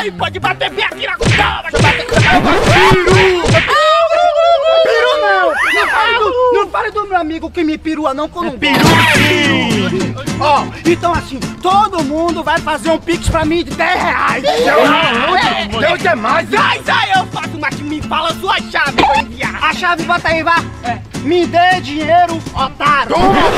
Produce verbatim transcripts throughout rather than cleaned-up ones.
Ai, pode bater bem aqui na costela. Peru não! Não fale, do, não fale do meu amigo que me perua não, que eu não Peru sim! Ó, então assim, todo mundo vai fazer um pix pra mim de dez reais. Não, Deus é mais. Sai, sai, eu faço, mas me fala a sua chave pra enviar. A chave, bota aí, vá. É. Me dê dinheiro, otário.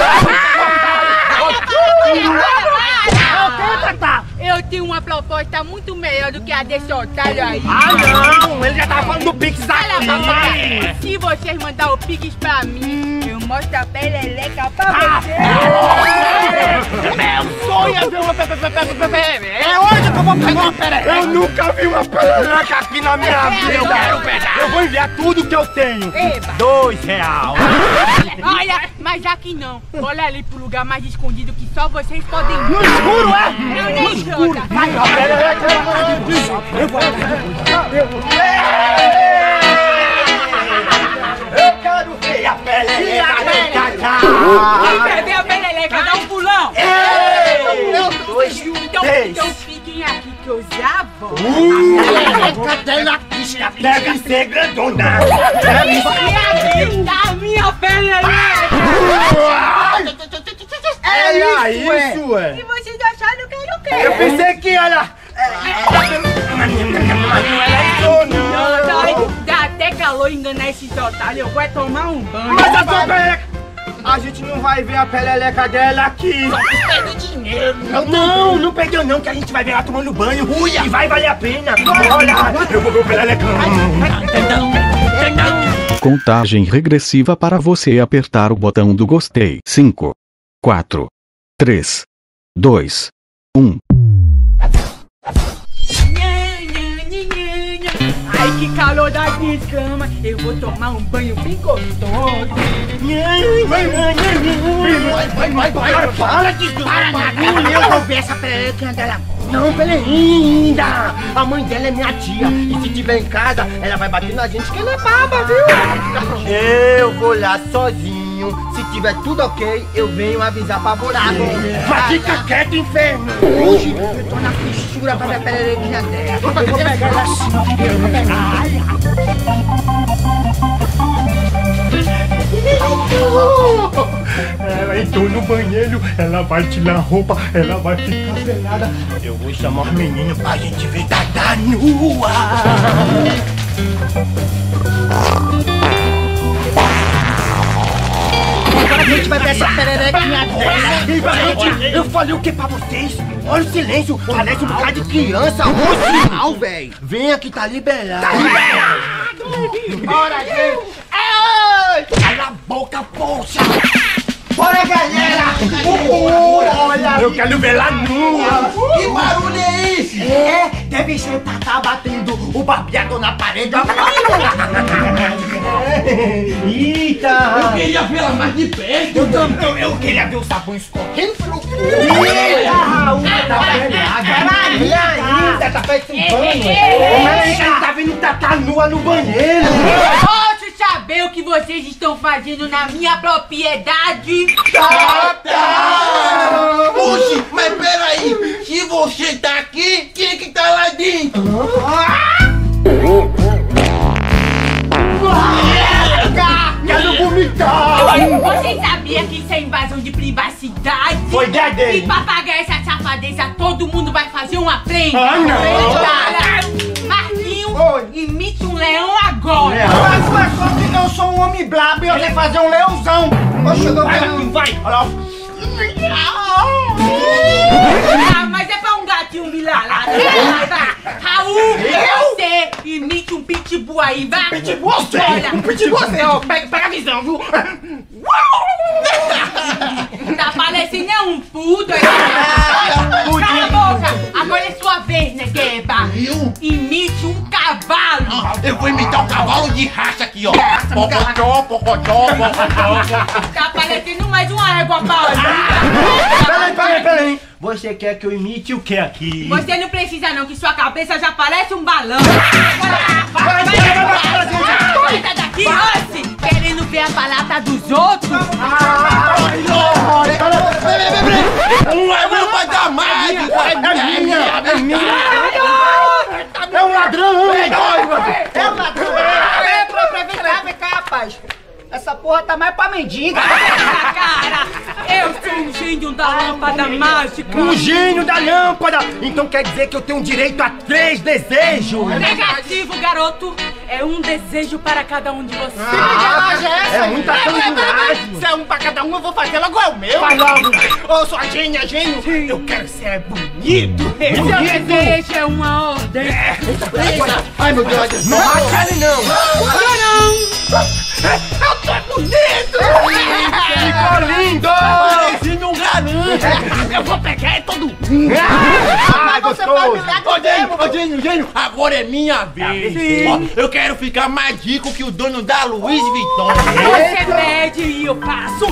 Eu tenho uma proposta muito melhor do que a desse otário aí. Ah, não! Ele já tava falando do Pix da papai. Se vocês mandar o Pix pra mim, eu mostro a peleleca pra vocês. Meu sonho é ver uma pepepepepepe. É hoje que eu vou pegar uma perereca. Eu nunca vi uma perereca aqui na minha vida. Eu quero pegar. Eu vou enviar tudo que eu tenho. Eba. Dois real. Olha, mas aqui não. Olha ali pro lugar mais escondido que só vocês podem ver. No escuro, é? Eu nem escuro. Vai, a perereca. Eu vou. Eu quero ver a perereca. Quem quer ver a peleleca? Dá um pulão. Um, dois, Então, três. então fiquem aqui que eu já vou. Uh, dela deve ser grandona. E aqui tá a minha peleleca. É isso, é. E vocês acharam que eu quero? Eu pensei que ela... Dá até calor enganar esse otário. Eu vou tomar um banho. Mas a sua perereca... A gente não vai ver a peleleca dela aqui. Só que perdeu dinheiro. Não, não perdeu não, que a gente vai ver ela tomando banho. Uia. E vai valer a pena. Olha, eu vou ver o perelecão. Contagem regressiva para você apertar o botão do gostei. cinco, quatro, três, dois, um. Ai, que calor da desgrama. Eu vou tomar um banho bem gostoso. Vai, vai, vai, para de bagulho. Eu vou ver essa pererequinha dela. Não, pera ainda. A mãe dela é minha tia. E se tiver em casa, ela vai bater na gente que ela é baba, viu? Eu vou lá sozinho. Se tiver tudo ok, eu venho avisar favorável. Mas fica quieto, inferno. Hoje eu tô na fissura pra ver a pererequinha dela. Eu vou pegar ela assim. Eu vou pegar. Ela entrou no banheiro, ela vai tirar a roupa, ela vai ficar pelada. Eu vou chamar os meninos pra gente ver Dada nua. Agora a gente vai ver essa pererequinha dela. Eu falei o que pra vocês? Olha o silêncio, parece um bocado de criança. Um sinal, velho. Venha que tá liberado. Tá liberado. Bora, gente. É hoje. Cala a boca, poxa. Bora, galera. Olha, eu quero ver lá nua. Que barulho é esse? É, deve ser Tata batendo o barbeado na parede. Eita. Eu queria ver ela mais de perto. Eu também. Eu queria ver o sabão escorrendo pelo cu. Eita, Raul, tá velhada. E ainda, tá parecendo banho. Mas ele tá vendo Tata nua no banheiro. Posso saber o que vocês estão fazendo na minha propriedade? Tata! Oxi, mas peraí. Se você tá aqui, quem que tá lá dentro? Quero vomitar! Vocês sabiam que isso é invasão de privacidade? Foi ideia dele. E pra pagar essa safadeza, todo mundo vai fazer uma frente. Ah, não. Cara, Marquinhos, Oi. imite um leão agora. Mas, mas só que eu sou um homem brabo e eu sei fazer um leãozão. Oxe, eu dou Vai, leão. vai! Olha lá. Ah, mas é pra um gatinho bilalado. Raul, você imite um pitbull aí, vai. Pitbull você! Olha. Um pitbull você, ó. Pega, pega a visão, viu? Tá parecendo é um puto aí. Cala a boca. Agora é sua vez, negueba. Eu? Imite um cavalo. Eu vou imitar um cavalo de raça aqui, ó. Pocotó, pocotó, pocotó. Tá parecendo mais uma égua paulista. Peraí, peraí, peraí. Você quer que eu imite o que aqui? Você não precisa não, que sua cabeça já parece um balão. Vai, vai, vai, vai. Coisa daqui, oxe, querendo ver a balata dos outros. Ai, não. Peraí, peraí, peraí. Não é meu pai da mágica. É minha, é minha. porra tá mais pra mendiga. Cara, eu sou um gênio da lâmpada mágica. Um gênio da lâmpada! Então quer dizer que eu tenho direito a três desejos? Negativo, garoto. É um desejo para cada um de vocês. Ah, é muita sacanagem. Se é um pra cada um, eu vou fazer logo é o meu. Vai logo. Ô, sua gênia, gênio, eu quero ser bonito. Seu desejo é uma ordem. Ai, meu Deus. Não bate ele, não. Eu tô bonito. Ficou lindo. Parecendo um garoto. Eu vou pegar todo mundo. Ah, gostoso. Ô, gênio, ô, gênio, gênio, agora é minha vez. Sim. Ó, eu quero ficar mais rico que o dono da Louis Vuitton. Você pede e eu faço.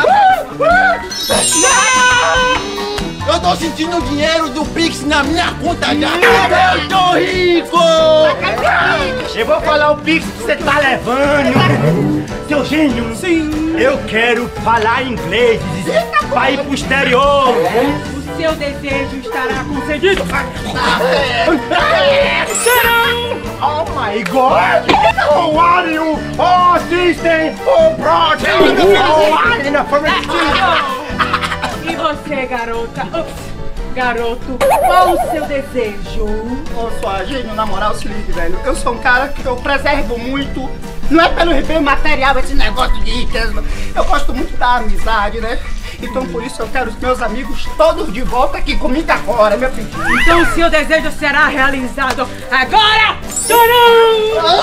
Eu tô sentindo o dinheiro do Pix na minha conta já. Eu tô rico! Eu vou falar o pix que você tá levando. Seu gênio. Sim. Eu quero falar inglês. Vai ir pro exterior. O seu desejo estará concedido. Oh my God! Oh, are you? Oh, system! Oh, brother! Oh, Alien from E você, garota? Ups, garoto, qual o seu desejo? Ô, sua gênio, na moral, se ligue, velho. Eu sou um cara que eu preservo muito. Não é pelo bem material, esse negócio de riqueza. Eu gosto muito da amizade, né? Então por isso eu quero os meus amigos todos de volta aqui comigo agora, meu filho. Então o seu desejo será realizado agora! Tcharam!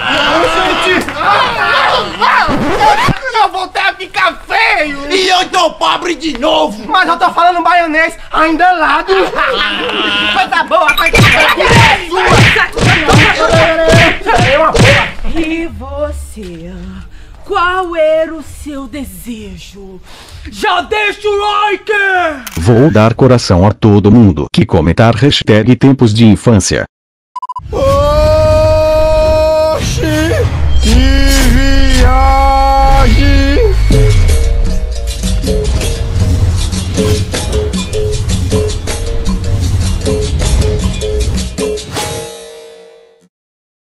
Eu voltei a ficar feio! E eu tô pobre de novo! Mas eu tô falando baianês ainda lá do... Coisa boa, coisa boa! E você? Qual era o seu desejo? Já deixa o like! Vou dar coração a todo mundo que comentar hashtag tempos de infância. Oh,